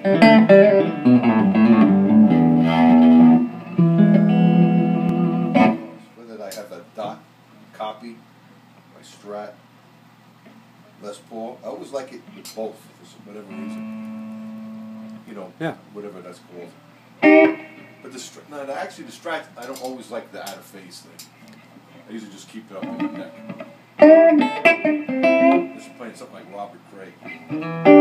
Whether I have a dot copy, my Strat, Les Paul. I always like it with both for whatever reason. You know, yeah, whatever that's called. But actually the Strat, I don't always like the out of phase thing. I usually just keep it up in the neck. This is playing something like Robert Cray.